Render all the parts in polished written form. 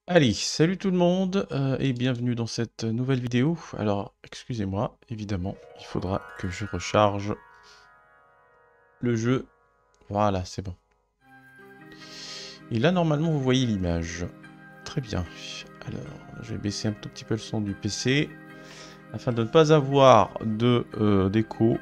Allez, salut tout le monde et bienvenue dans cette nouvelle vidéo. Alors, excusez-moi, évidemment, il faudra que je recharge le jeu. Voilà, c'est bon. Et là, normalement, vous voyez l'image. Très bien. Alors, je vais baisser un tout petit peu le son du PC afin de ne pas avoir d'écho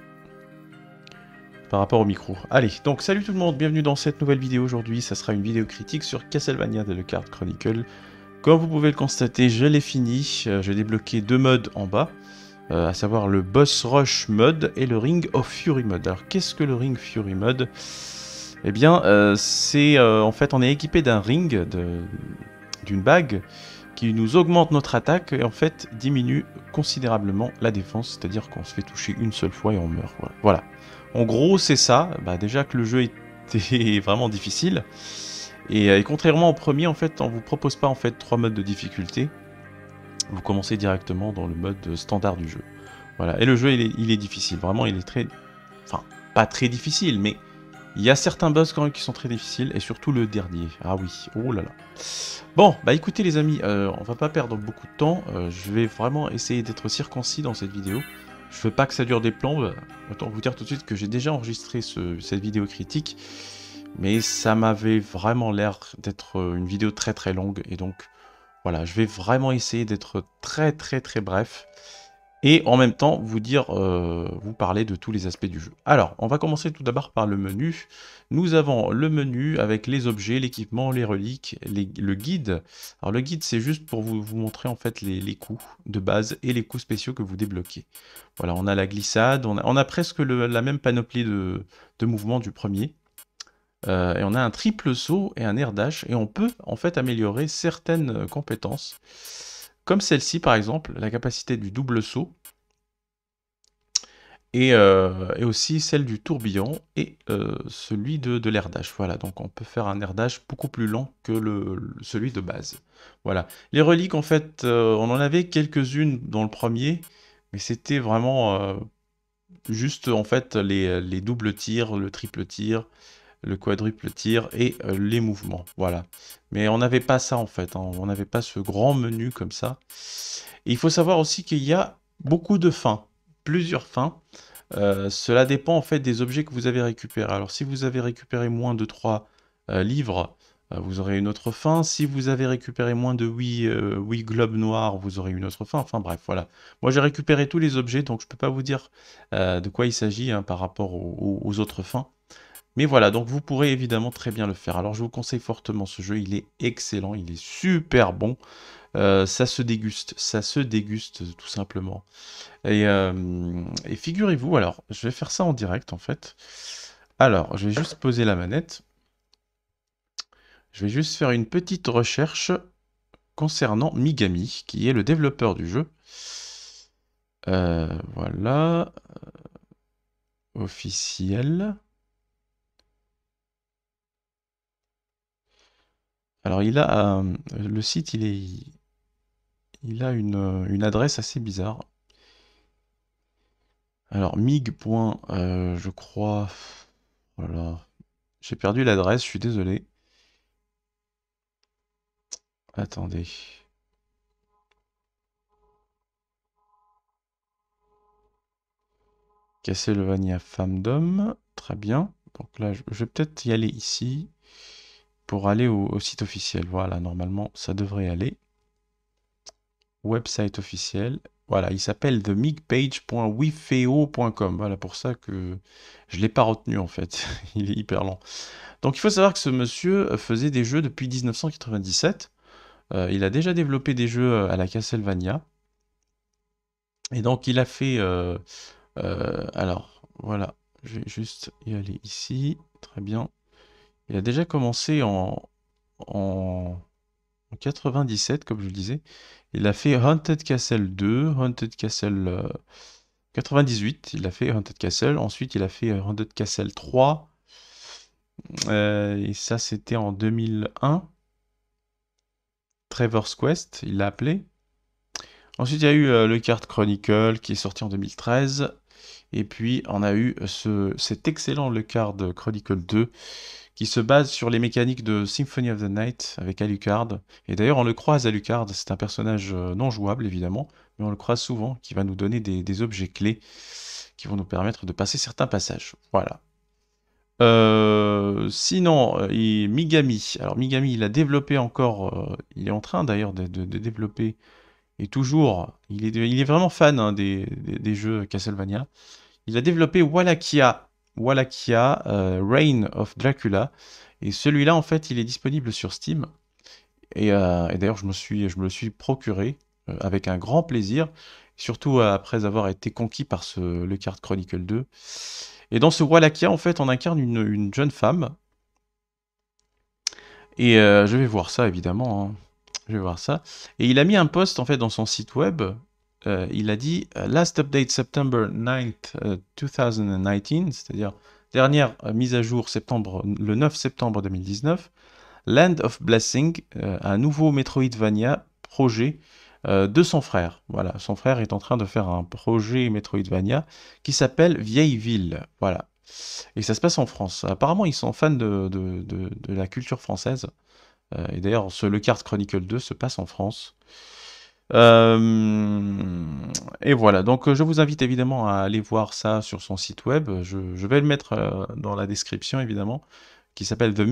par rapport au micro. Allez, donc salut tout le monde, bienvenue dans cette nouvelle vidéo aujourd'hui. Ça sera une vidéo critique sur Castlevania The Card Chronicle. Comme vous pouvez le constater, je l'ai fini. J'ai débloqué deux modes en bas. À savoir le Boss Rush Mode et le Ring of Fury Mode. Alors qu'est-ce que le Ring Fury Mode? Eh bien, en fait, on est équipé d'un ring, d'une bague, qui nous augmente notre attaque et en fait diminue considérablement la défense, c'est-à-dire qu'on se fait toucher une seule fois et on meurt. Voilà. En gros, c'est ça. Bah, déjà que le jeu était vraiment difficile. Et contrairement au premier, en fait, on vous propose pas en fait trois modes de difficulté. Vous commencez directement dans le mode standard du jeu. Voilà. Et le jeu, il est difficile. Vraiment, il est très... Enfin, pas très difficile, mais il y a certains boss quand même qui sont très difficiles, et surtout le dernier. Ah oui, oh là là. Bon, bah écoutez les amis, on va pas perdre beaucoup de temps. Je vais vraiment essayer d'être circoncis dans cette vidéo. Je veux pas que ça dure des plombes. Autant vous dire tout de suite que j'ai déjà enregistré cette vidéo critique, mais ça m'avait vraiment l'air d'être une vidéo très très longue, et donc voilà, je vais vraiment essayer d'être très très très bref et en même temps vous parler de tous les aspects du jeu. Alors, on va commencer tout d'abord par le menu. Nous avons le menu avec les objets, l'équipement, les reliques, le guide. Alors le guide, c'est juste pour vous montrer en fait les coups de base et les coups spéciaux que vous débloquez. Voilà, on a la glissade, on a presque la même panoplie de mouvements du premier. Et on a un triple saut et un air dash, et on peut en fait améliorer certaines compétences, comme celle-ci par exemple, la capacité du double saut, et aussi celle du tourbillon, et celui de l'air dash. Voilà, donc on peut faire un air dash beaucoup plus lent que celui de base. Voilà. Les reliques, en fait, on en avait quelques-unes dans le premier, mais c'était vraiment juste en fait les doubles tirs, le triple tir, le quadruple tir et les mouvements, voilà. Mais on n'avait pas ça en fait, hein. On n'avait pas ce grand menu comme ça. Et il faut savoir aussi qu'il y a beaucoup de fins, plusieurs fins. Cela dépend en fait des objets que vous avez récupérés. Alors si vous avez récupéré moins de 3 livres, vous aurez une autre fin. Si vous avez récupéré moins de 8 globes noirs, vous aurez une autre fin. Enfin bref, voilà. Moi j'ai récupéré tous les objets, donc je ne peux pas vous dire de quoi il s'agit hein, par rapport aux autres fins. Mais voilà, donc vous pourrez évidemment très bien le faire. Alors je vous conseille fortement ce jeu, il est excellent, il est super bon. Ça se déguste tout simplement. Et figurez-vous, alors je vais faire ça en direct en fait. Alors, je vais juste poser la manette. Je vais juste faire une petite recherche concernant Migami, qui est le développeur du jeu. Voilà, officiel. Alors le site, il a une adresse assez bizarre. Alors mig. Je crois. Voilà. J'ai perdu l'adresse, je suis désolé. Attendez. Castlevania Fandom. Très bien. Donc là, je vais peut-être y aller ici pour aller au site officiel. Voilà, normalement, ça devrait aller. Website officiel. Voilà, il s'appelle themigpage.wifeo.com. Voilà pour ça que je ne l'ai pas retenu en fait. Il est hyper lent. Donc il faut savoir que ce monsieur faisait des jeux depuis 1997. Il a déjà développé des jeux à la Castlevania. Et donc il a fait... alors, voilà. Je vais juste y aller ici. Très bien. Il a déjà commencé en 97, comme je le disais. Il a fait Haunted Castle 2, Haunted Castle 98, il a fait Haunted Castle. Ensuite, il a fait Haunted Castle 3. Et ça, c'était en 2001. Trevor's Quest, il l'a appelé. Ensuite, il y a eu le Card Chronicle qui est sorti en 2013. Et puis, on a eu cet excellent Le Card Chronicle 2 qui se base sur les mécaniques de Symphony of the Night avec Alucard. Et d'ailleurs, on le croise Alucard, c'est un personnage non jouable évidemment, mais on le croise souvent, qui va nous donner des objets clés qui vont nous permettre de passer certains passages. Voilà. Sinon, Migami. Alors Migami, il a développé encore, il est en train d'ailleurs de développer, et toujours, il est vraiment fan hein, des jeux Castlevania. Il a développé Wallachia, Reign of Dracula, et celui-là en fait, il est disponible sur Steam. Et d'ailleurs, je me le suis procuré avec un grand plaisir, surtout après avoir été conquis par le Card Chronicle 2. Et dans ce Wallachia, en fait, on incarne une jeune femme. Et je vais voir ça, évidemment. Hein. Je vais voir ça. Et il a mis un post, en fait, dans son site web. Il a dit Last update September 9th, 2019, c'est-à-dire dernière mise à jour le 9 septembre 2019. Land of Blessing, un nouveau Metroidvania projet de son frère. Voilà, son frère est en train de faire un projet Metroidvania qui s'appelle Vieille Ville. Voilà. Et ça se passe en France. Apparemment, ils sont fans de la culture française. Et d'ailleurs, le Card Chronicle 2 se passe en France. Et voilà, donc je vous invite évidemment à aller voir ça sur son site web. Je vais le mettre dans la description, évidemment, qui s'appelle The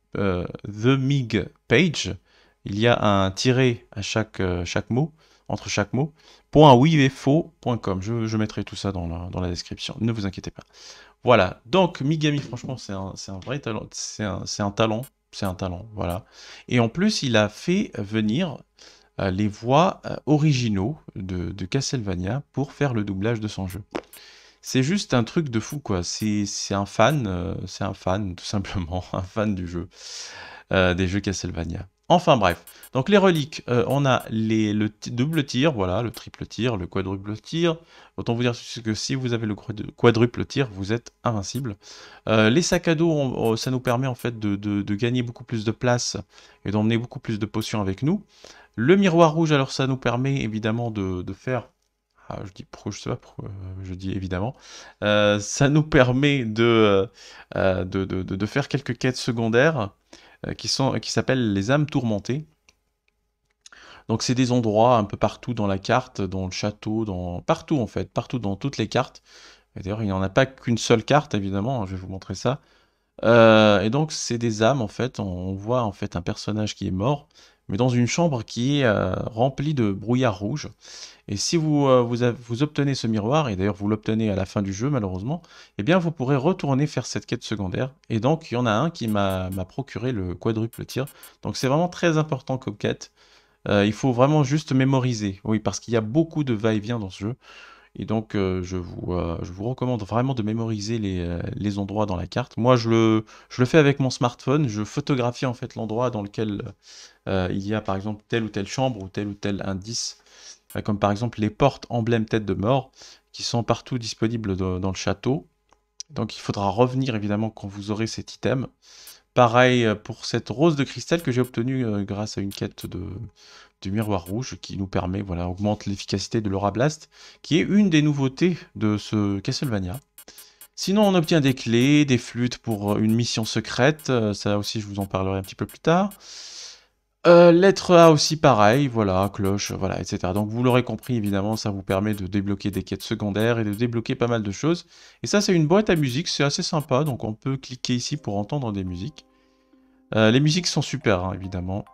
Mig Page. Il y a un tiret à chaque mot, entre chaque mot, .wifo.com. Je mettrai tout ça dans la description, ne vous inquiétez pas. Voilà, donc Migami, franchement, c'est un vrai talent, c'est un talent, voilà. Et en plus, il a fait venir les voix originaux de Castlevania pour faire le doublage de son jeu. C'est juste un truc de fou, quoi. C'est un fan, tout simplement, un fan du jeu, des jeux Castlevania. Enfin bref, donc les reliques, on a le double tir, voilà, le triple tir, le quadruple tir. Autant vous dire que si vous avez le quadruple tir, vous êtes invincible. Les sacs à dos, ça nous permet en fait de gagner beaucoup plus de place et d'emmener beaucoup plus de potions avec nous. Le miroir rouge, alors ça nous permet évidemment de faire... Ah, je sais pas pourquoi je dis évidemment. Ça nous permet de faire quelques quêtes secondaires qui s'appellent les âmes tourmentées. Donc c'est des endroits un peu partout dans la carte, dans le château, partout en fait, partout dans toutes les cartes. Et d'ailleurs, il n'y en a pas qu'une seule carte, évidemment, je vais vous montrer ça. Et donc c'est des âmes en fait, on voit en fait un personnage qui est mort, mais dans une chambre qui est remplie de brouillard rouge. Et si vous obtenez ce miroir, et d'ailleurs vous l'obtenez à la fin du jeu malheureusement, eh bien vous pourrez retourner faire cette quête secondaire. Et donc il y en a un qui m'a procuré le quadruple tir. Donc c'est vraiment très important comme quête. Il faut vraiment juste mémoriser, oui, parce qu'il y a beaucoup de va-et-vient dans ce jeu. Et donc, je vous recommande vraiment de mémoriser les endroits dans la carte. Moi, je le fais avec mon smartphone. Je photographie en fait l'endroit dans lequel il y a par exemple telle ou telle chambre ou tel indice. Comme par exemple les portes emblèmes tête de mort qui sont partout disponibles dans le château. Donc, il faudra revenir évidemment quand vous aurez cet item. Pareil pour cette rose de cristal que j'ai obtenue grâce à une quête du miroir rouge qui nous permet, voilà, augmente l'efficacité de l'Aura Blast, qui est une des nouveautés de ce Castlevania. Sinon, on obtient des clés, des flûtes pour une mission secrète, ça aussi je vous en parlerai un petit peu plus tard. Lettre A aussi pareil, voilà, cloche, voilà, etc. Donc vous l'aurez compris, évidemment, ça vous permet de débloquer des quêtes secondaires et de débloquer pas mal de choses. Et ça, c'est une boîte à musique, c'est assez sympa, donc on peut cliquer ici pour entendre des musiques. Les musiques sont super, hein, évidemment.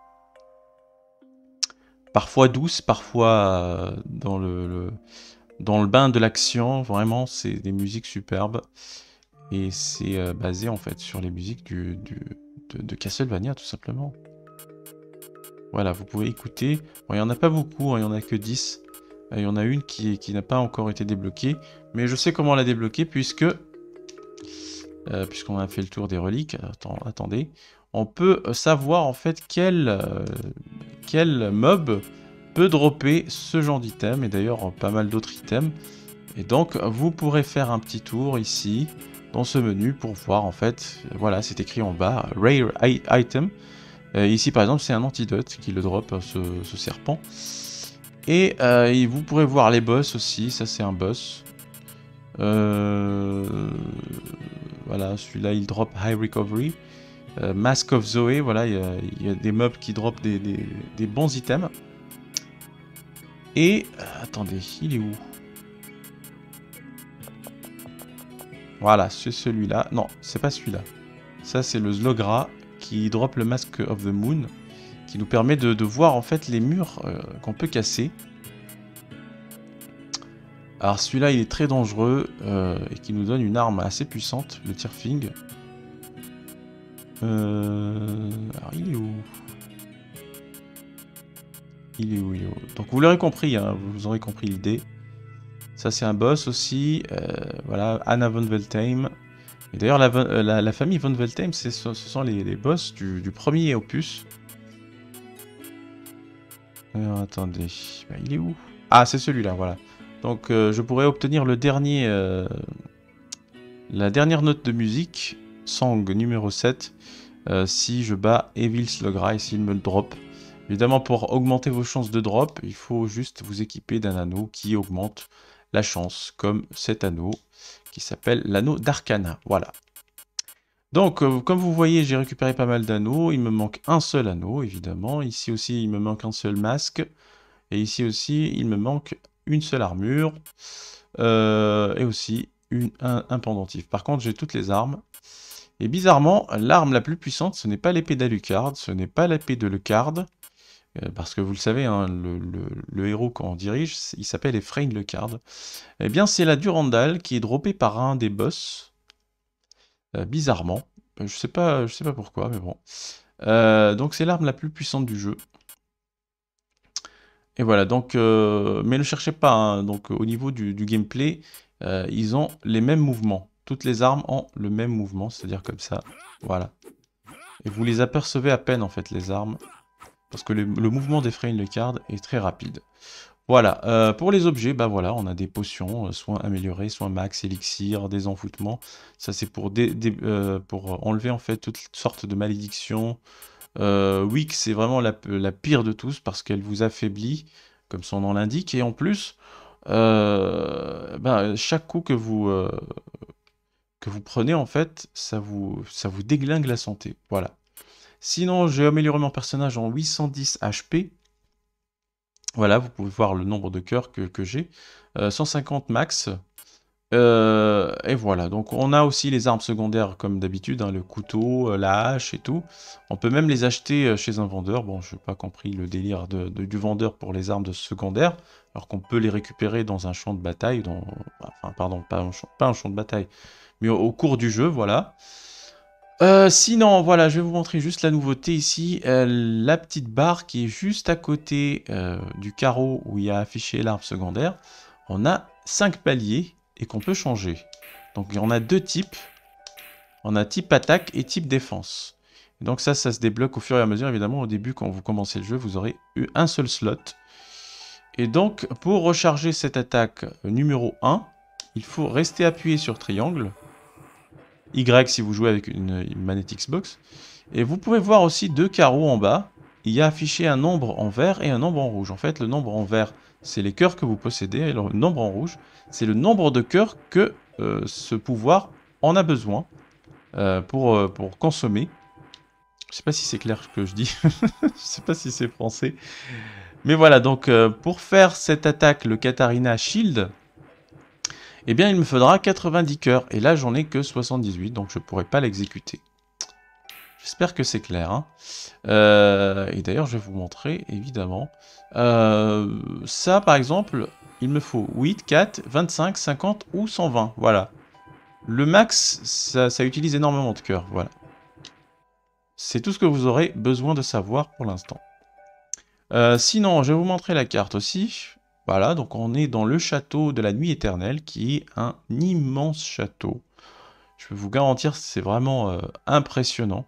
Parfois douces, parfois dans le bain de l'action, vraiment, c'est des musiques superbes. Et c'est basé, en fait, sur les musiques de Castlevania, tout simplement. Voilà, vous pouvez écouter. Bon, il n'y en a pas beaucoup, hein, il n'y en a que 10. Il y en a une qui n'a pas encore été débloquée. Mais je sais comment la débloquer puisqu'on a fait le tour des reliques. Attendez. On peut savoir en fait quel mob peut dropper ce genre d'item. Et d'ailleurs, pas mal d'autres items. Et donc, vous pourrez faire un petit tour ici, dans ce menu, pour voir en fait. Voilà, c'est écrit en bas, Rare Item. Ici par exemple c'est un antidote qui le drop, ce serpent. Et vous pourrez voir les boss aussi, ça c'est un boss. Voilà, celui-là il drop High Recovery. Mask of Zoé, voilà, il y a des mobs qui dropent des bons items. Et, attendez, il est où? Voilà, c'est celui-là. Non, c'est pas celui-là. Ça, c'est le Zlogra qui drop le Mask of the Moon, qui nous permet de voir en fait les murs qu'on peut casser. Alors celui-là, il est très dangereux et qui nous donne une arme assez puissante, le Tirfing. Alors il est où? Il est où? Donc vous l'aurez compris, hein, vous aurez compris l'idée. Ça c'est un boss aussi. Voilà, Anna von Veltheim. Et d'ailleurs la famille von Veltheim, ce sont les boss du premier opus. Alors attendez, bah, il est où? Ah c'est celui-là, voilà. Donc je pourrais obtenir le dernier, la dernière note de musique, Song numéro 7, si je bats Evil Slogra et s'il me le drop. Évidemment, pour augmenter vos chances de drop, il faut juste vous équiper d'un anneau qui augmente la chance, comme cet anneau qui s'appelle l'anneau d'Arcana. Voilà. Donc, comme vous voyez, j'ai récupéré pas mal d'anneaux. Il me manque un seul anneau, évidemment. Ici aussi, il me manque un seul masque. Et ici aussi, il me manque une seule armure. Et aussi un pendentif. Par contre, j'ai toutes les armes. Et bizarrement, l'arme la plus puissante, ce n'est pas l'épée d'Alucard, ce n'est pas l'épée de Lecard. Parce que vous le savez, hein, le héros qu'on dirige, il s'appelle Ephraim Lecard. Eh bien, c'est la Durandal qui est droppée par un des boss. Bizarrement. Je sais pas pourquoi, mais bon. Donc c'est l'arme la plus puissante du jeu. Et voilà, donc, mais ne cherchez pas, hein, donc au niveau du gameplay, ils ont les mêmes mouvements. Toutes les armes ont le même mouvement, c'est-à-dire comme ça, voilà. Et vous les apercevez à peine, en fait, les armes, parce que le mouvement d'Ephraim Lecard est très rapide. Voilà, pour les objets, bah voilà, on a des potions, soins améliorés, soins max, élixir, des envoûtements. Ça c'est pour, pour enlever en fait toutes sortes de malédictions. Wick, c'est vraiment la pire de tous parce qu'elle vous affaiblit, comme son nom l'indique, et en plus, chaque coup que vous prenez, en fait, ça vous déglingue la santé. Voilà. Sinon, j'ai amélioré mon personnage en 810 HP. Voilà, vous pouvez voir le nombre de cœurs que j'ai. 150 max. Et voilà, donc on a aussi les armes secondaires comme d'habitude, hein, le couteau, la hache et tout. On peut même les acheter chez un vendeur. Bon, je n'ai pas compris le délire du vendeur pour les armes de secondaire, alors qu'on peut les récupérer dans un champ de bataille, enfin pardon, pas un champ de bataille, mais au cours du jeu, voilà. Sinon, voilà, je vais vous montrer juste la nouveauté ici, la petite barre qui est juste à côté du carreau où il y a affiché l'arme secondaire. On a 5 paliers et qu'on peut changer. Donc il y en a deux types. On a type attaque et type défense. Et donc ça se débloque au fur et à mesure. Évidemment, au début, quand vous commencez le jeu, vous aurez eu un seul slot. Et donc, pour recharger cette attaque numéro 1, il faut rester appuyé sur triangle. Y si vous jouez avec une manette Xbox. Et vous pouvez voir aussi deux carreaux en bas. Il y a affiché un nombre en vert et un nombre en rouge. En fait, le nombre en vert, c'est les cœurs que vous possédez. Et le nombre en rouge, c'est le nombre de cœurs que ce pouvoir en a besoin pour consommer. Je sais pas si c'est clair ce que je dis. Je sais pas si c'est français. Mais voilà, donc pour faire cette attaque, le Katarina Shield, eh bien il me faudra 90 cœurs. Et là, j'en ai que 78, donc je pourrais pas l'exécuter. J'espère que c'est clair. Hein. Et d'ailleurs, je vais vous montrer, évidemment. Ça, par exemple, il me faut 8, 4, 25, 50 ou 120. Voilà. Le max, ça utilise énormément de cœurs. Voilà. C'est tout ce que vous aurez besoin de savoir pour l'instant. Sinon, je vais vous montrer la carte aussi. Voilà, donc on est dans le château de la nuit éternelle, qui est un immense château. Je peux vous garantir, c'est vraiment impressionnant.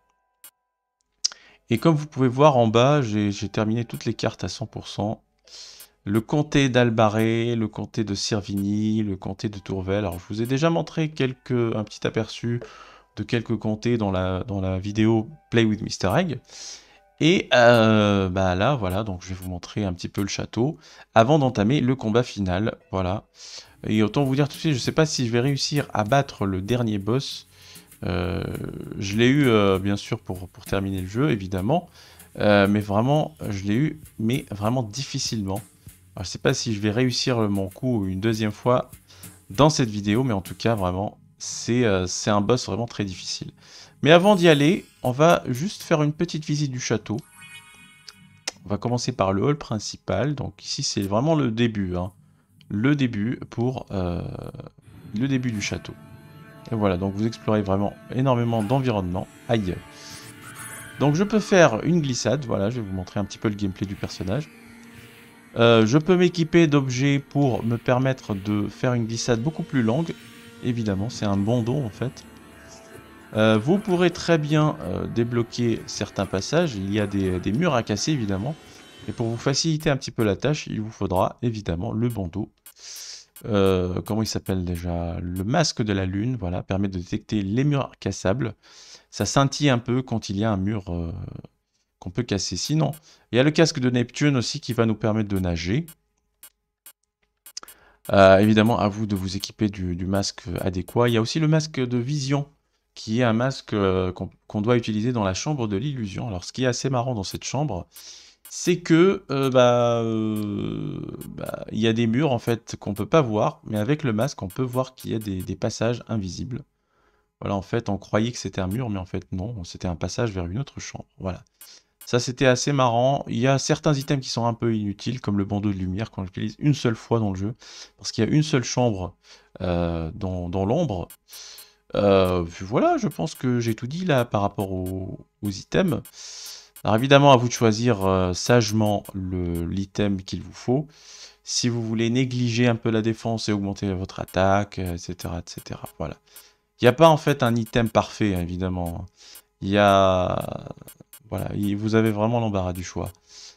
Et comme vous pouvez voir en bas, j'ai terminé toutes les cartes à 100%. Le comté d'Albaré, le comté de Sirvini, le comté de Tourvel. Alors je vous ai déjà montré un petit aperçu de quelques comtés dans la vidéo Play with Mr. Egg. Et là, voilà, donc je vais vous montrer un petit peu le château avant d'entamer le combat final. Voilà. Et autant vous dire tout de suite, je ne sais pas si je vais réussir à battre le dernier boss. Je l'ai eu, bien sûr, pour terminer le jeu, évidemment. Mais vraiment, je l'ai eu, mais vraiment difficilement. Alors, je sais pas si je vais réussir mon coup une deuxième fois dans cette vidéo, mais en tout cas, vraiment, c'est un boss vraiment très difficile. Mais avant d'y aller, on va juste faire une petite visite du château. On va commencer par le hall principal. Donc ici, c'est vraiment le début, hein. Le début pour le début du château. Et voilà, donc vous explorez vraiment énormément d'environnement. Aïe. Donc je peux faire une glissade, voilà, je vais vous montrer un petit peu le gameplay du personnage. Je peux m'équiper d'objets pour me permettre de faire une glissade beaucoup plus longue. Évidemment, c'est un bandeau en fait. Vous pourrez très bien débloquer certains passages. Il y a des murs à casser évidemment. Et pour vous faciliter un petit peu la tâche, il vous faudra évidemment le bandeau. Comment il s'appelle déjà? Le masque de la lune, voilà, permet de détecter les murs cassables. Ça scintille un peu quand il y a un mur qu'on peut casser. Sinon, il y a le casque de Neptune aussi qui va nous permettre de nager. Évidemment, à vous de vous équiper du masque adéquat. Il y a aussi le masque de vision, qui est un masque qu'on doit utiliser dans la chambre de l'illusion. Alors, ce qui est assez marrant dans cette chambre, c'est que il y a des murs en fait qu'on peut pas voir, mais avec le masque, on peut voir qu'il y a des passages invisibles. Voilà, en fait, on croyait que c'était un mur, mais en fait, non, c'était un passage vers une autre chambre. Voilà. Ça, c'était assez marrant. Il y a certains items qui sont un peu inutiles, comme le bandeau de lumière, qu'on utilise une seule fois dans le jeu, parce qu'il y a une seule chambre dans l'ombre. Voilà, je pense que j'ai tout dit là par rapport aux items. Alors évidemment, à vous de choisir sagement l'item qu'il vous faut. Si vous voulez négliger un peu la défense et augmenter votre attaque, etc., etc. Voilà. Il n'y a pas en fait un item parfait, hein, évidemment. Il y a... Voilà, vous avez vraiment l'embarras du choix.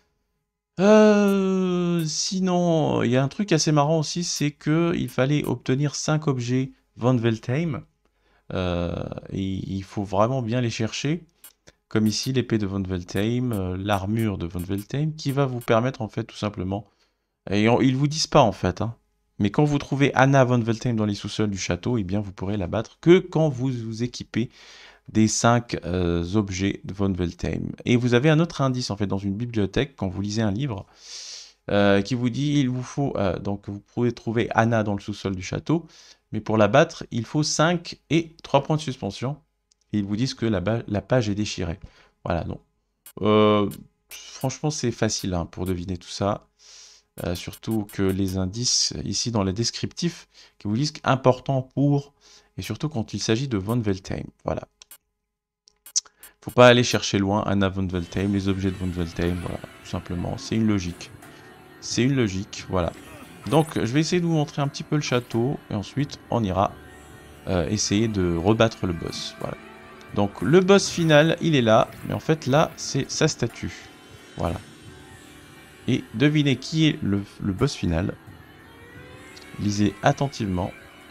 Sinon, il y a un truc assez marrant aussi, c'est que il fallait obtenir 5 objets Von Veltheim. Et il faut vraiment bien les chercher. Comme ici, l'épée de Von Veltheim, l'armure de Von Veltheim, qui va vous permettre en fait tout simplement... Et ils vous disent pas en fait, hein. Mais quand vous trouvez Anna Von Veltheim dans les sous-sols du château, eh bien vous pourrez la battre que quand vous vous équipez des 5 objets de Von Veltheim. Et vous avez un autre indice en fait dans une bibliothèque quand vous lisez un livre qui vous dit il vous faut donc vous pouvez trouver Anna dans le sous-sol du château, mais pour la battre il faut 5 et 3 points de suspension. Et ils vous disent que la page est déchirée. Voilà, donc franchement c'est facile hein, pour deviner tout ça. Surtout que les indices ici dans les descriptifs qui vous disent important pour et surtout quand il s'agit de Von Veltheim. Voilà. Faut pas aller chercher loin Anna Von Veltheim, les objets de Von Veltheim, voilà, tout simplement. C'est une logique. C'est une logique, voilà. Donc, je vais essayer de vous montrer un petit peu le château, et ensuite, on ira essayer de rebattre le boss, voilà. Donc, le boss final, il est là, mais en fait, là, c'est sa statue, voilà. Et devinez qui est le boss final. Lisez attentivement.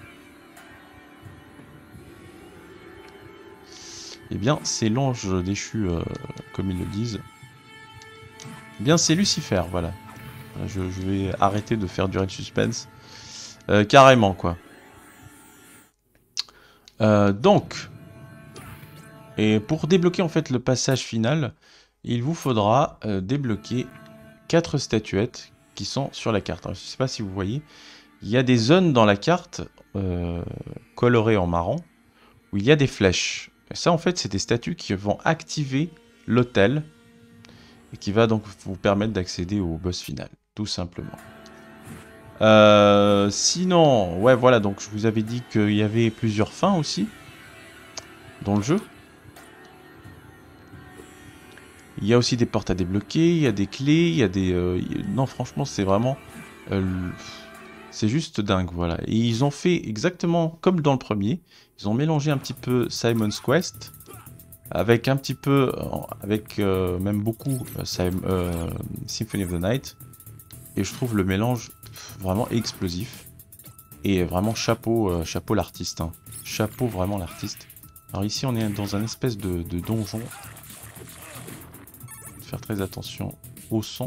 Eh bien, c'est l'ange déchu, comme ils le disent. Eh bien, c'est Lucifer, voilà. Je vais arrêter de faire durer le suspense. Carrément, quoi. Donc, et pour débloquer en fait le passage final, il vous faudra débloquer 4 statuettes qui sont sur la carte. Alors, je ne sais pas si vous voyez, il y a des zones dans la carte colorées en marron où il y a des flèches. Et ça, en fait, c'est des statues qui vont activer l'hôtel et qui va donc vous permettre d'accéder au boss final, tout simplement. Sinon, ouais, voilà, donc je vous avais dit qu'il y avait plusieurs fins aussi dans le jeu. Il y a aussi des portes à débloquer, il y a des clés, il y a des... Non, franchement, c'est vraiment... c'est juste dingue, voilà. Et ils ont fait exactement comme dans le premier. Ils ont mélangé un petit peu Simon's Quest avec un petit peu... avec même beaucoup Symphony of the Night. Et je trouve le mélange vraiment explosif. Et vraiment chapeau, chapeau l'artiste. Hein. Chapeau vraiment l'artiste. Alors ici on est dans un espèce de donjon. Faire très attention au son.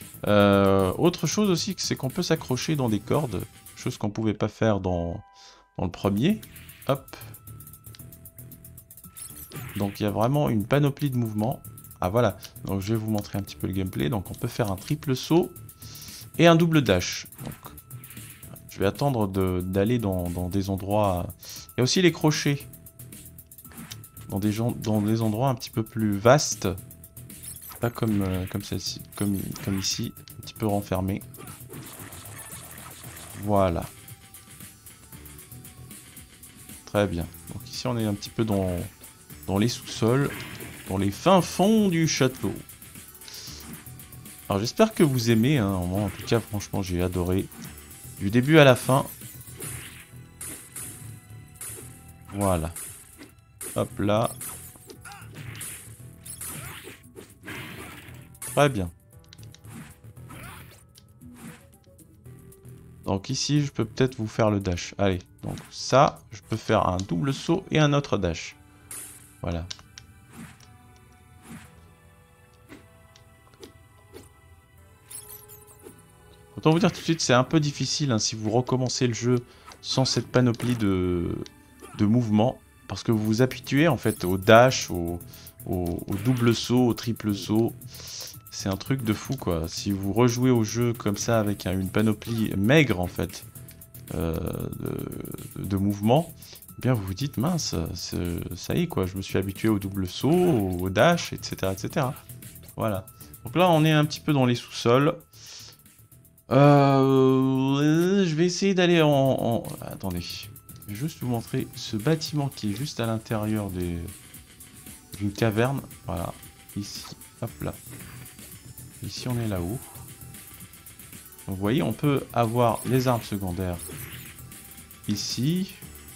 Autre chose aussi, c'est qu'on peut s'accrocher dans des cordes. Chose qu'on pouvait pas faire dans dans le premier. Hop. Donc il y a vraiment une panoplie de mouvements. Ah voilà, donc je vais vous montrer un petit peu le gameplay. Donc on peut faire un triple saut et un double dash. Donc, je vais attendre d'aller dans des endroits... Il y a aussi les crochets. Dans des endroits un petit peu plus vastes. Pas comme, celle-ci, comme ici, un petit peu renfermé. Voilà. Très bien. Donc ici on est un petit peu dans les sous-sols, dans les fins fonds du château. Alors j'espère que vous aimez, hein. Moi en tout cas franchement j'ai adoré. Du début à la fin. Voilà. Hop là. Très bien. Donc ici, je peux peut-être vous faire le dash. Allez, donc ça, je peux faire un double saut et un autre dash. Voilà. Autant vous dire tout de suite, c'est un peu difficile hein, si vous recommencez le jeu sans cette panoplie de mouvements. Parce que vous vous habituez en fait au dash, au double saut, au triple saut. C'est un truc de fou quoi. Si vous rejouez au jeu comme ça avec une panoplie maigre en fait de mouvements, eh bien vous vous dites mince, ça y est quoi, je me suis habitué au double saut, au dash, etc. etc. Voilà. Donc là on est un petit peu dans les sous-sols. Je vais essayer d'aller Attendez. Je vais juste vous montrer ce bâtiment qui est juste à l'intérieur d'une caverne. Voilà. Ici. Hop là. Ici on est là-haut. Donc vous voyez, on peut avoir les armes secondaires ici.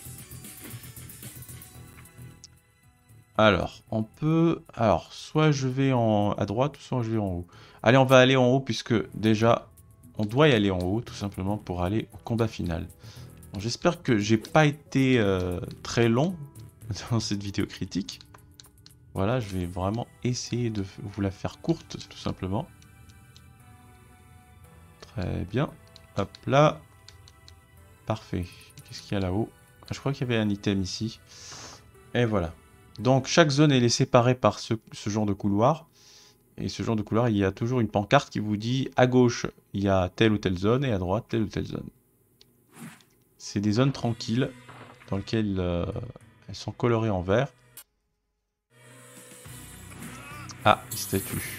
Alors, on peut... Alors, soit je vais à droite, soit je vais en haut. Allez, on va aller en haut puisque déjà, on doit y aller en haut tout simplement pour aller au combat final. J'espère que j'ai pas été très long dans cette vidéo critique. Voilà, je vais vraiment essayer de vous la faire courte tout simplement. Très bien. Hop là. Parfait. Qu'est-ce qu'il y a là-haut? Je crois qu'il y avait un item ici. Et voilà. Donc chaque zone est séparée par ce genre de couloir. Et ce genre de couloir, il y a toujours une pancarte qui vous dit à gauche, il y a telle ou telle zone et à droite, telle ou telle zone. C'est des zones tranquilles dans lesquelles elles sont colorées en vert. Ah, statue.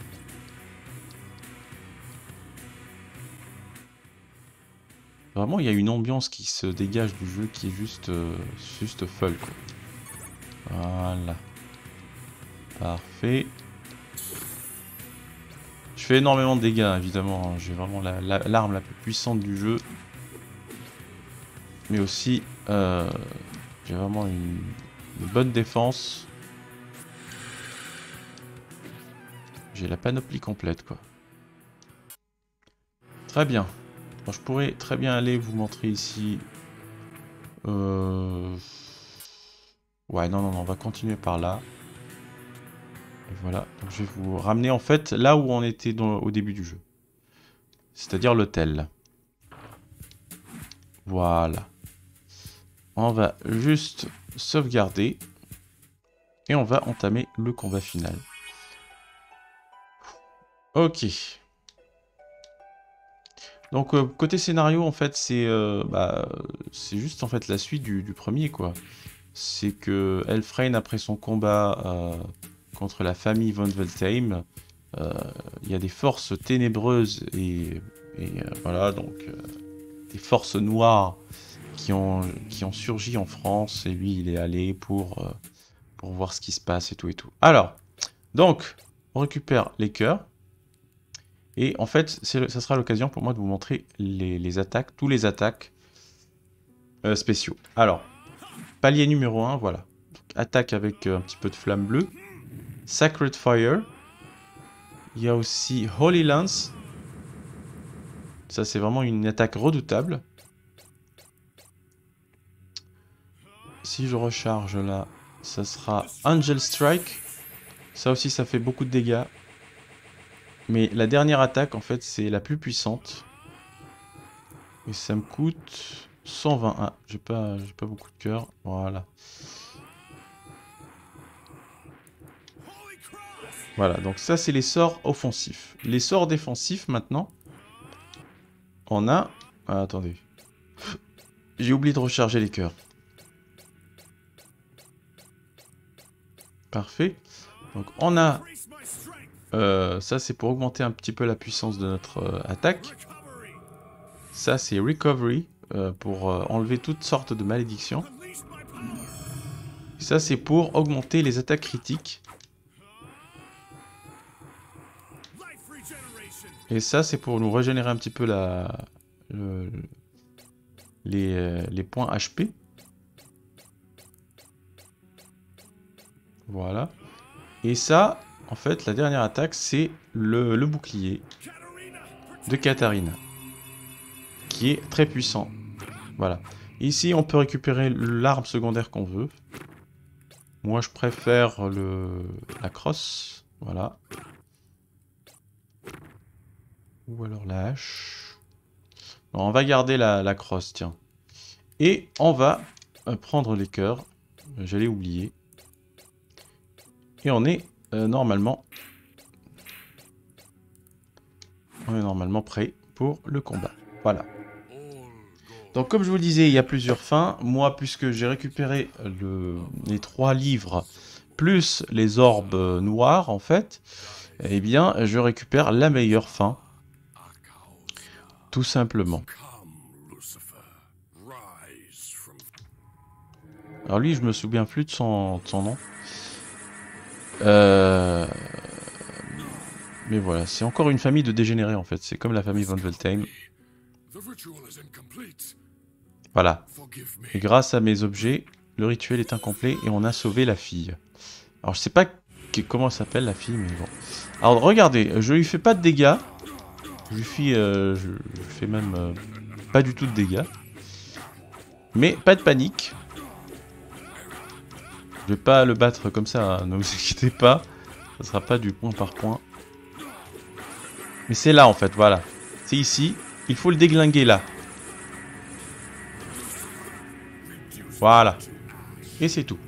Vraiment, il y a une ambiance qui se dégage du jeu qui est juste folle, quoi. Voilà. Parfait. Je fais énormément de dégâts, évidemment. J'ai vraiment l'arme la plus puissante du jeu. Mais aussi, j'ai vraiment une bonne défense. J'ai la panoplie complète, quoi. Très bien. Bon, je pourrais très bien aller vous montrer ici. Ouais, non, on va continuer par là. Et voilà. Donc, je vais vous ramener en fait là où on était au début du jeu. C'est-à-dire l'hôtel. Voilà. On va juste sauvegarder. Et on va entamer le combat final. Ok. Donc côté scénario en fait c'est juste en fait la suite du premier quoi. C'est que Elfrain après son combat contre la famille von Veltheim, il y a des forces ténébreuses et voilà donc des forces noires qui ont surgi en France et lui il est allé pour voir ce qui se passe et tout et tout. Alors donc on récupère les cœurs. Et en fait, ça sera l'occasion pour moi de vous montrer les attaques, tous les attaques spéciaux. Alors, palier numéro 1, voilà. Donc, attaque avec un petit peu de flamme bleue. Sacred Fire. Il y a aussi Holy Lance. Ça, c'est vraiment une attaque redoutable. Si je recharge là, ça sera Angel Strike. Ça aussi, ça fait beaucoup de dégâts. Mais la dernière attaque, en fait, c'est la plus puissante. Et ça me coûte 120. Ah, j'ai pas beaucoup de cœur. Voilà. Voilà, donc ça c'est les sorts offensifs. Les sorts défensifs maintenant. On a... Ah, attendez. J'ai oublié de recharger les cœurs. Parfait. Donc on a... ça c'est pour augmenter un petit peu la puissance de notre attaque. Ça c'est Recovery, pour enlever toutes sortes de malédictions. Ça c'est pour augmenter les attaques critiques. Et ça c'est pour nous régénérer un petit peu les points HP. Voilà. Et ça, en fait, la dernière attaque, c'est le bouclier de Katarina, qui est très puissant. Voilà. Ici, on peut récupérer l'arme secondaire qu'on veut. Moi, je préfère la crosse. Voilà. Ou alors la hache. Non, on va garder la crosse, tiens. Et on va prendre les cœurs. J'allais oublier. Et on est normalement prêt pour le combat. Voilà. Donc comme je vous le disais, il y a plusieurs fins. Moi, puisque j'ai récupéré les 3 livres, plus les orbes noirs, en fait, eh bien, je récupère la meilleure fin. Tout simplement. Alors lui, je me souviens plus de son nom. Mais voilà, c'est encore une famille de dégénérés en fait. C'est comme la famille Von Veltheim. Voilà. Et grâce à mes objets, le rituel est incomplet et on a sauvé la fille. Alors je sais pas comment s'appelle la fille, mais bon. Alors regardez, je lui fais pas de dégâts. Je fais même pas du tout de dégâts. Mais pas de panique. Je vais pas le battre comme ça, hein, ne vous inquiétez pas. Ça sera pas du point par point. Mais c'est là en fait, voilà. C'est ici. Il faut le déglinguer là. Voilà. Et c'est tout.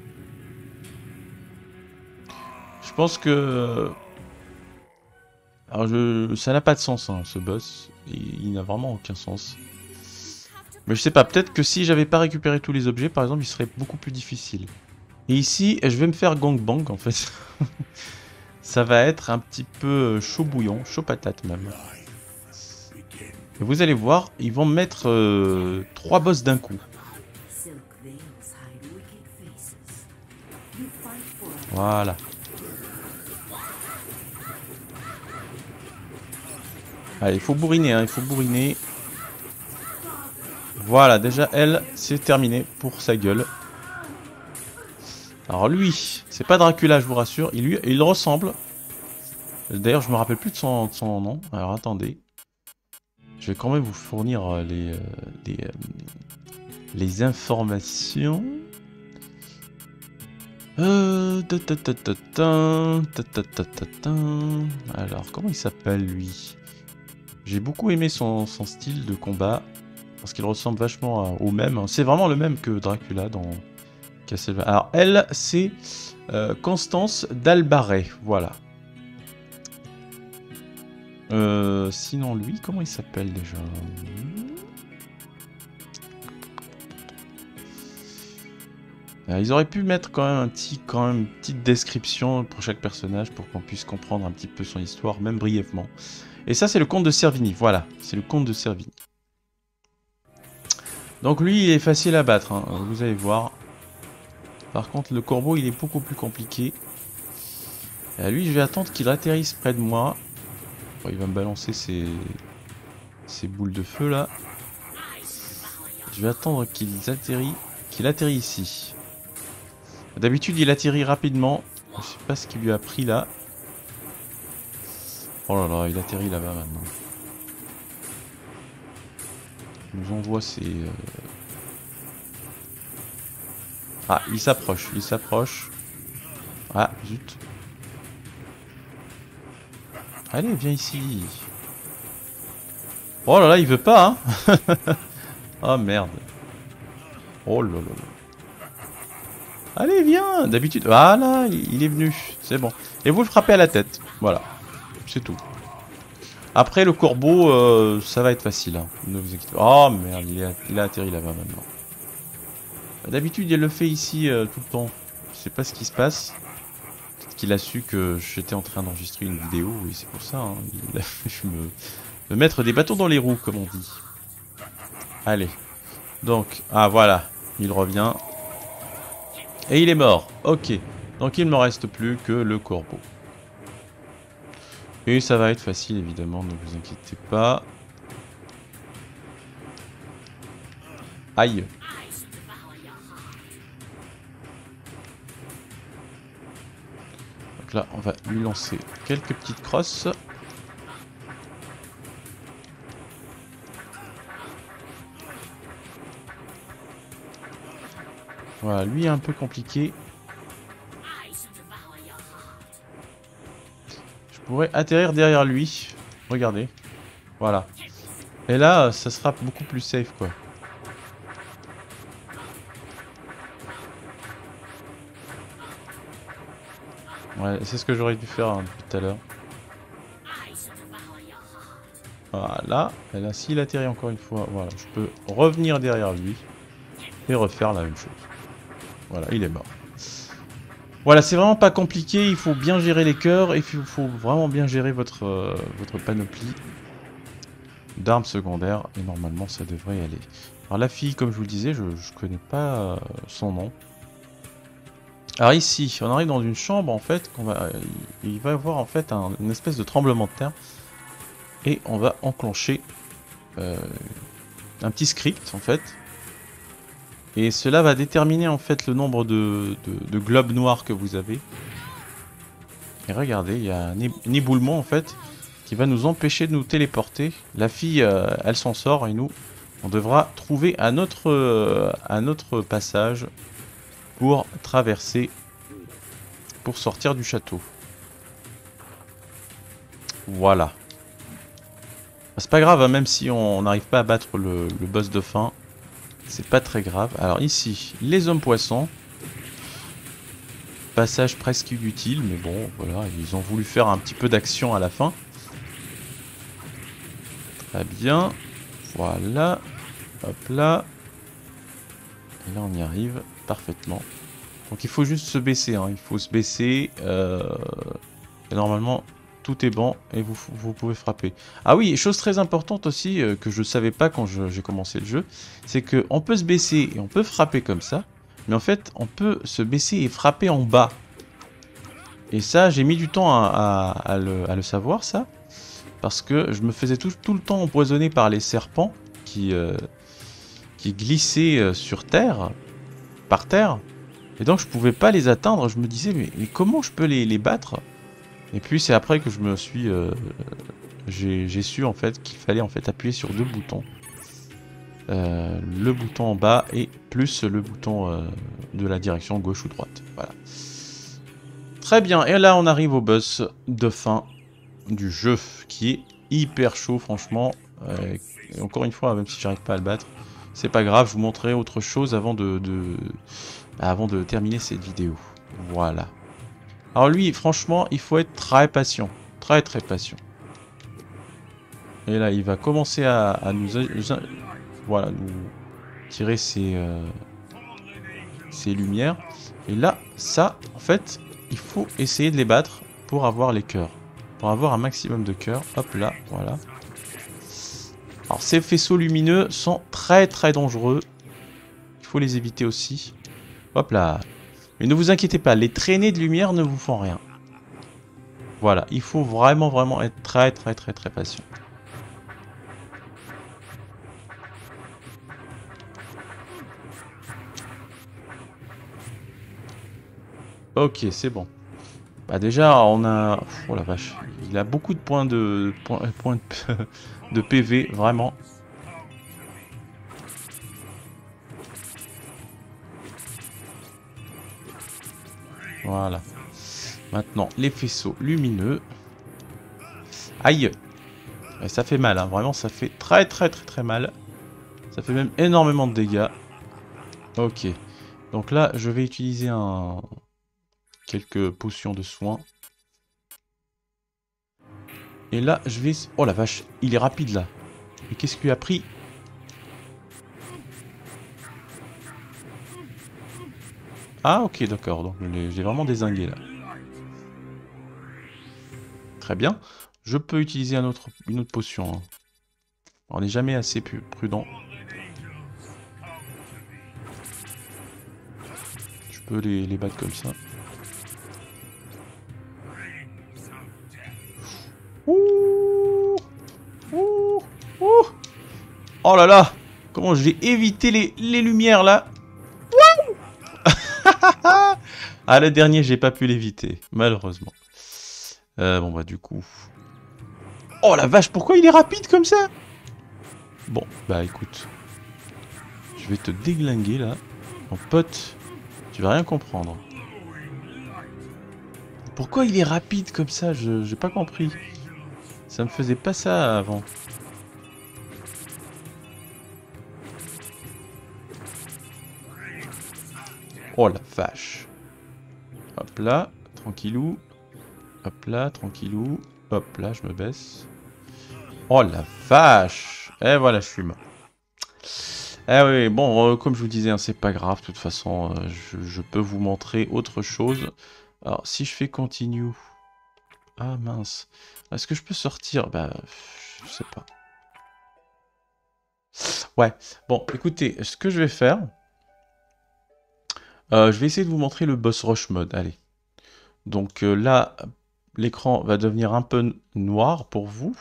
Je pense que... Alors ça n'a pas de sens, hein, ce boss. Il n'a vraiment aucun sens. Mais je sais pas, peut-être que si j'avais pas récupéré tous les objets, par exemple, il serait beaucoup plus difficile. Et ici, je vais me faire gangbang en fait. Ça va être un petit peu chaud bouillon, chaud patate même. Et vous allez voir, ils vont me mettre 3 boss d'un coup. Voilà. Allez, il faut bourriner, hein, il faut bourriner. Voilà, déjà, elle, c'est terminé pour sa gueule. Alors lui, c'est pas Dracula, je vous rassure. Il ressemble. D'ailleurs, je me rappelle plus de son nom. Alors attendez. Je vais quand même vous fournir les informations. Alors, comment il s'appelle lui? J'ai beaucoup aimé son style de combat. Parce qu'il ressemble vachement au même. C'est vraiment le même que Dracula dans Castlevania. Alors elle, c'est Constance d'Albaret. Voilà. Sinon lui, comment il s'appelle déjà? Ils auraient pu mettre quand même une petite description pour chaque personnage pour qu'on puisse comprendre un petit peu son histoire, même brièvement. Et ça, c'est le comte de Servini. Voilà, c'est le comte de Servini. Donc lui, il est facile à battre, hein, vous allez voir. Par contre, le corbeau, il est beaucoup plus compliqué. Et lui, je vais attendre qu'il atterrisse près de moi. Bon, il va me balancer ses boules de feu, là. Je vais attendre qu'il atterrit ici. D'habitude, il atterrit rapidement. Je sais pas ce qu'il lui a pris, là. Oh là là, il atterrit là-bas, maintenant. Il nous envoie ses... Ah, il s'approche, Ah, zut. Allez, viens ici. Oh là là, il veut pas, hein. Oh merde. Oh là là là. Allez, viens. D'habitude... Voilà, il est venu. C'est bon. Et vous le frappez à la tête. Voilà. C'est tout. Après, le corbeau, ça va être facile. Hein. Ne vous inquiétez pas. Oh merde, il a atterri là-bas maintenant. D'habitude, il le fait ici tout le temps. Je sais pas ce qui se passe. Peut-être qu'il a su que j'étais en train d'enregistrer une vidéo. Et c'est pour ça. Hein. Il a fait me mettre des bâtons dans les roues, comme on dit. Allez. Donc, ah voilà. Il revient. Et il est mort. Ok. Donc, il ne me reste plus que le corbeau. Et ça va être facile, évidemment, ne vous inquiétez pas. Aïe. Donc là, on va lui lancer quelques petites crosses. Voilà, lui est un peu compliqué. Je pourrais atterrir derrière lui. Regardez. Voilà. Et là, ça sera beaucoup plus safe, quoi. Ouais, c'est ce que j'aurais dû faire hein, depuis tout à l'heure. Voilà. Et là, s'il atterrit encore une fois, voilà, je peux revenir derrière lui et refaire la même chose. Voilà, il est mort. Voilà, c'est vraiment pas compliqué, il faut bien gérer les cœurs et il faut vraiment bien gérer votre panoplie d'armes secondaires et normalement ça devrait y aller. Alors la fille, comme je vous le disais, je connais pas son nom. Alors ici, on arrive dans une chambre en fait, il va y avoir en fait une espèce de tremblement de terre et on va enclencher un petit script en fait. Et cela va déterminer en fait le nombre de globes noirs que vous avez. Et regardez, il y a un éboulement en fait qui va nous empêcher de nous téléporter. La fille, elle s'en sort et nous, on devra trouver un autre passage pour traverser, pour sortir du château. Voilà. C'est pas grave, hein, même si on n'arrive pas à battre le boss de fin. C'est pas très grave. Alors ici, les hommes poissons. Passage presque inutile, mais bon, voilà, ils ont voulu faire un petit peu d'action à la fin. Très bien. Voilà. Hop là. Et là, on y arrive parfaitement. Donc il faut juste se baisser, hein. Il faut se baisser. Et normalement, tout est bon et vous pouvez frapper. Ah oui, chose très importante aussi, que je ne savais pas quand j'ai commencé le jeu, c'est qu'on peut se baisser et on peut frapper comme ça. Mais en fait, on peut se baisser et frapper en bas. Et ça, j'ai mis du temps à le savoir, ça. Parce que je me faisais tout le temps empoisonner par les serpents qui glissaient sur terre, par terre. Et donc, je pouvais pas les atteindre. Je me disais, mais comment je peux les battre? Et puis, c'est après que je me suis... j'ai su, en fait, qu'il fallait en fait appuyer sur deux boutons. Le bouton en bas et plus le bouton de la direction gauche ou droite. Voilà. Très bien, et là on arrive au boss de fin du jeu qui est hyper chaud franchement. Et encore une fois, même si j'arrive pas à le battre, c'est pas grave, je vous montrerai autre chose avant de terminer cette vidéo. Voilà. Alors lui, franchement, il faut être très patient, très patient. Et là, il va commencer à nous tirer ses lumières. Et là, ça, en fait, il faut essayer de les battre pour avoir les cœurs. Pour avoir un maximum de cœurs. Hop là, voilà. Alors, ces faisceaux lumineux sont très dangereux. Il faut les éviter aussi. Hop là. Mais ne vous inquiétez pas, les traînées de lumière ne vous font rien. Voilà, il faut vraiment être très patient. Ok, c'est bon. Bah déjà, on a... Oh la vache. Il a beaucoup de points de PV, vraiment. Voilà. Maintenant, les faisceaux lumineux. Aïe. Et ça fait mal, hein. Vraiment, ça fait très mal. Ça fait même énormément de dégâts. Ok. Donc là, je vais utiliser quelques potions de soins. Et là, je vais... Oh la vache, il est rapide là. Mais qu'est-ce qu'il a pris? Ah ok, d'accord. Donc j'ai vraiment dézingué là. Très bien. Je peux utiliser une autre potion. Hein. On n'est jamais assez prudent. Je peux les battre comme ça. Ouh, ouh, ouh. Oh là là! Comment j'ai évité les lumières là? Ah, le dernier, j'ai pas pu l'éviter, malheureusement. Bon bah du coup... Oh la vache, pourquoi il est rapide comme ça? Bon, bah écoute. Je vais te déglinguer là. Mon pote, tu vas rien comprendre. Pourquoi il est rapide comme ça? J'ai pas compris. Ça me faisait pas ça avant. Oh la vache. Hop là, tranquillou. Hop là, tranquillou. Hop là, je me baisse. Oh la vache. Et voilà, je suis mort. Eh oui, bon, comme je vous disais, hein, c'est pas grave. De toute façon, je peux vous montrer autre chose. Alors, si je fais continue... Ah mince. Est-ce que je peux sortir? Bah, je sais pas. Ouais, bon, écoutez, ce que je vais faire... je vais essayer de vous montrer le boss rush mode, allez. Donc là, l'écran va devenir un peu noir pour vous.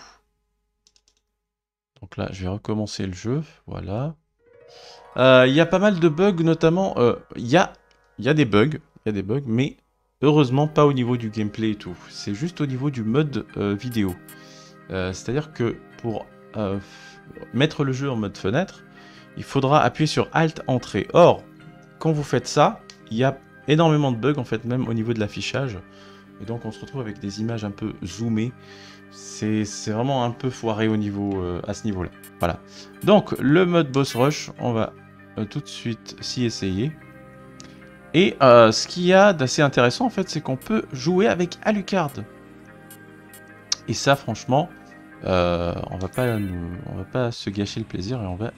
Donc là, je vais recommencer le jeu, voilà. Il y a pas mal de bugs, notamment, il y a des bugs, mais heureusement pas au niveau du gameplay et tout. C'est juste au niveau du mode vidéo. C'est-à-dire que pour mettre le jeu en mode fenêtre, il faudra appuyer sur Alt Entrée. Or, quand vous faites ça, il y a énormément de bugs, en fait, même au niveau de l'affichage. Et donc on se retrouve avec des images un peu zoomées. C'est vraiment un peu foiré au niveau, à ce niveau-là. Voilà. Donc le mode boss rush, on va tout de suite s'y essayer. Et ce qu'il y a d'assez intéressant en fait, c'est qu'on peut jouer avec Alucard. Et ça franchement, on va pas se gâcher le plaisir et on va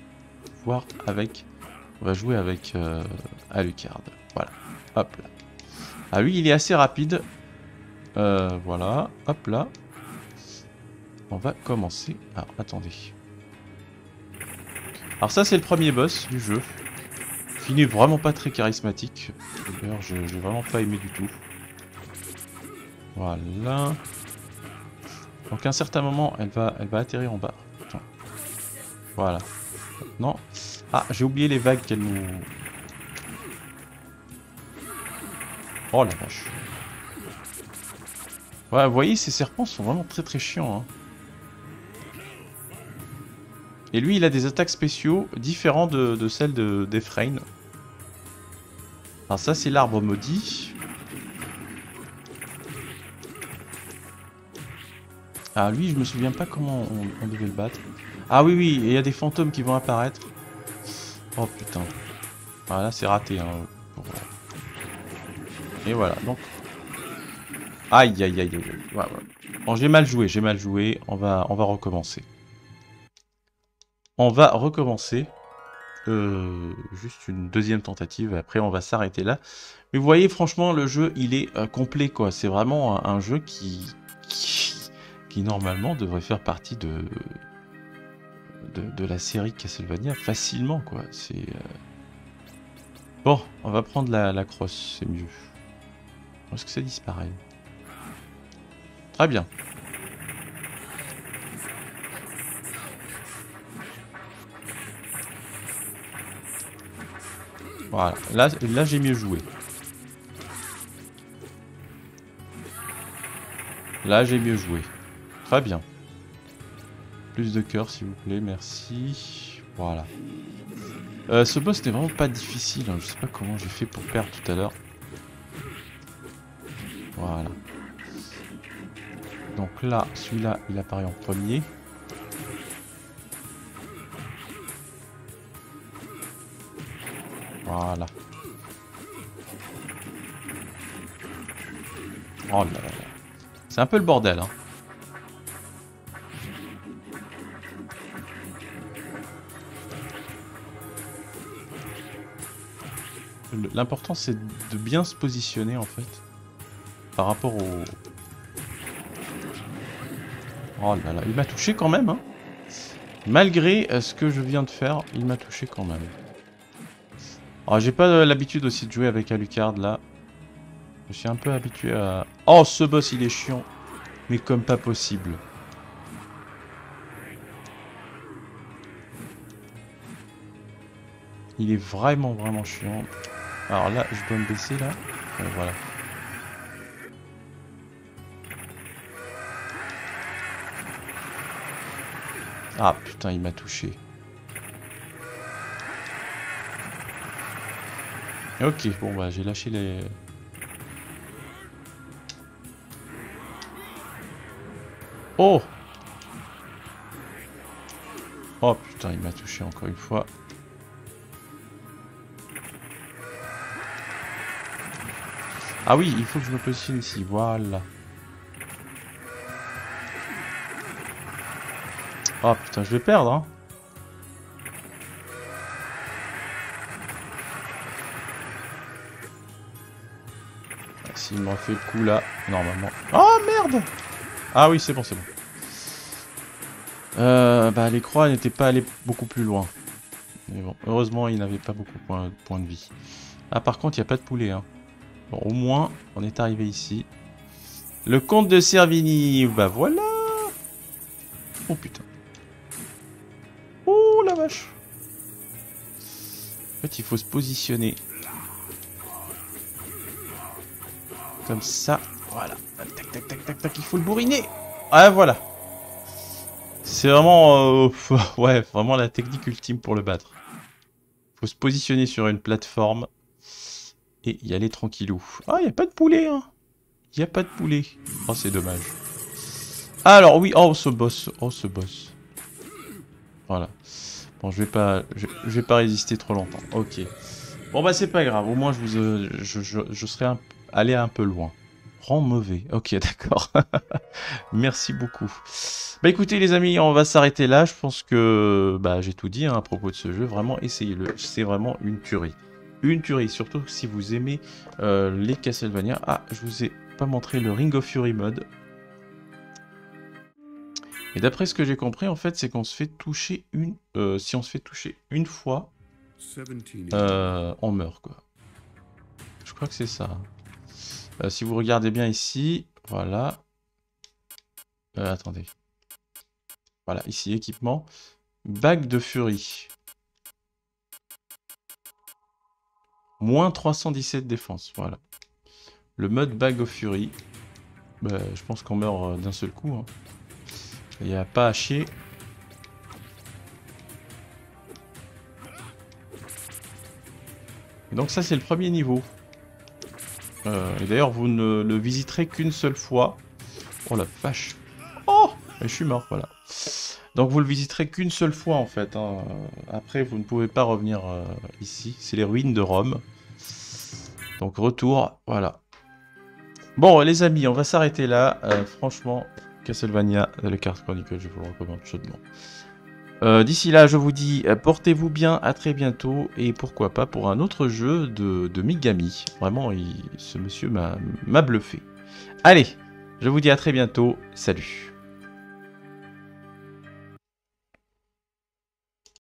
jouer avec Alucard. Voilà. Hop là. Ah lui il est assez rapide. Voilà. Hop là. On va commencer. Alors attendez. Alors ça c'est le premier boss du jeu. Il n'est vraiment pas très charismatique. D'ailleurs j'ai vraiment pas aimé du tout. Voilà. Donc à un certain moment elle va atterrir en bas. Attends. Voilà. Non. Ah j'ai oublié les vagues qu'elle nous... Oh la vache. Ouais vous voyez ces serpents sont vraiment très chiants. Hein. Et lui il a des attaques spéciaux différents de celles d'Efrain. Alors ça c'est l'arbre maudit. Ah lui je me souviens pas comment on devait le battre. Ah oui oui, il y a des fantômes qui vont apparaître. Oh putain. Ah là c'est raté hein. Et voilà donc. Aïe aïe aïe aïe. Ouais, ouais. Bon j'ai mal joué, on va recommencer. On va recommencer. Juste une deuxième tentative, après on va s'arrêter là. Mais vous voyez franchement le jeu il est complet quoi. C'est vraiment un jeu qui normalement devrait faire partie de la série Castlevania facilement quoi. C'est bon, on va prendre la crosse, c'est mieux. Est-ce que ça disparaît? Très bien. Voilà, là j'ai mieux joué. Là j'ai mieux joué. Très bien. Plus de cœur s'il vous plaît, merci. Voilà. Ce boss n'était vraiment pas difficile, hein. Je sais pas comment j'ai fait pour perdre tout à l'heure. Voilà. Donc là, celui-là, il apparaît en premier. Voilà. Oh là là. C'est un peu le bordel, hein. L'important c'est de bien se positionner en fait. Par rapport au... Oh là là, il m'a touché quand même, hein. Malgré ce que je viens de faire, il m'a touché quand même. Alors j'ai pas l'habitude aussi de jouer avec Alucard là. Je suis un peu habitué à... Oh, ce boss il est chiant. Mais comme pas possible. Il est vraiment chiant. Alors là, je dois me baisser là. Voilà. Ah putain, il m'a touché. Ok, bon bah j'ai lâché les... Oh! Oh putain, il m'a touché encore une fois. Ah oui, il faut que je me positionne ici, voilà. Oh putain, je vais perdre, hein. S'il me refait le coup là, normalement... Oh merde! Ah oui, c'est bon, c'est bon. Bah les croix n'étaient pas allées beaucoup plus loin. Mais bon, heureusement, il n'avait pas beaucoup de points de vie. Ah par contre, il n'y a pas de poulet, hein. Bon, au moins, on est arrivé ici. Le comte de Servini, bah voilà. Oh putain. Oh la vache. En fait, il faut se positionner. Comme ça. Voilà. Tac, tac, tac, tac, tac. Il faut le bourriner. Ah voilà. C'est vraiment... ouais, vraiment la technique ultime pour le battre. Il faut se positionner sur une plateforme. Et y aller tranquillou. Ah, il n'y a pas de poulet, hein. Il n'y a pas de poulet. Oh, c'est dommage. Alors, oui. Oh, ce boss. Oh, ce boss. Voilà. Bon, je vais pas résister trop longtemps. Ok. Bon, bah, c'est pas grave. Au moins, je serai allé un peu loin. Rend mauvais. Ok, d'accord. Merci beaucoup. Bah, écoutez, les amis, on va s'arrêter là. Je pense que bah, j'ai tout dit hein, à propos de ce jeu. Vraiment, essayez-le. C'est vraiment une tuerie. Une tuerie, surtout si vous aimez les Castlevania. Ah, je vous ai pas montré le Ring of Fury mode. Et d'après ce que j'ai compris, en fait, c'est qu'on se fait toucher si on se fait toucher une fois, on meurt, quoi. Je crois que c'est ça. Si vous regardez bien ici, voilà. Attendez. Voilà, ici, équipement. Bague de Furie. Moins 317 défense, voilà. Le mode Bag of Fury. Bah, je pense qu'on meurt d'un seul coup. Hein. Il n'y a pas à chier. Et donc ça c'est le premier niveau. Et d'ailleurs vous ne le visiterez qu'une seule fois. Oh la vache. Oh, je suis mort, voilà. Donc vous le visiterez qu'une seule fois en fait. Hein. Après vous ne pouvez pas revenir ici. C'est les ruines de Rome. Donc retour, voilà. Bon les amis, on va s'arrêter là. Franchement, Castlevania, le Card Chronicle, je vous le recommande chaudement. D'ici là, je vous dis, portez-vous bien, à très bientôt, et pourquoi pas pour un autre jeu de Mikami. Vraiment, ce monsieur m'a bluffé. Allez, je vous dis à très bientôt, salut.